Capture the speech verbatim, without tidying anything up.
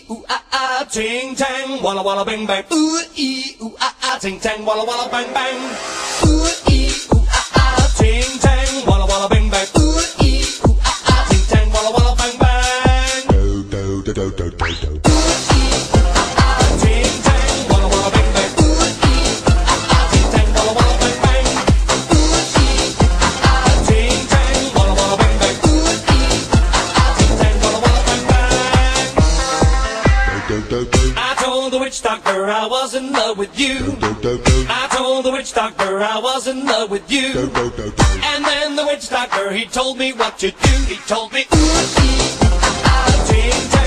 ooh ah ah, ting tang, walla walla bang bang. Ooh ee, ooh ah ah, ting tang, walla walla bang bang. Ooh ee, ooh ah ah, ting tang, walla walla bang bang. Ooh ee, ooh ah ah, ting tang, walla walla bang bang. Do do do do do do do. I told the witch doctor I was in love with you. I told the witch doctor I was in love with you. And then the witch doctor, he told me what to do. He told me, ooh, ee, ah, ah, ting, ting.